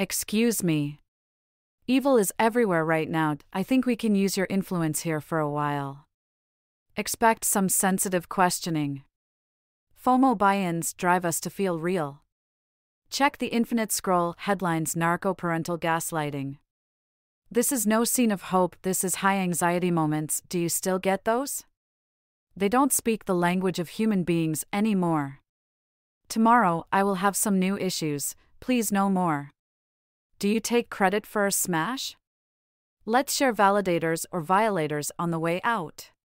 Excuse me. Evil is everywhere right now. I think we can use your influence here for a while. Expect some sensitive questioning. FOMO buy-ins drive us to feel real. Check the infinite scroll headlines: narco-parental gaslighting. This is no scene of hope, this is high anxiety moments. Do you still get those? They don't speak the language of human beings anymore. Tomorrow, I will have some new issues, please no more. Do you take credit for a smash? Let's share validators or violators on the way out.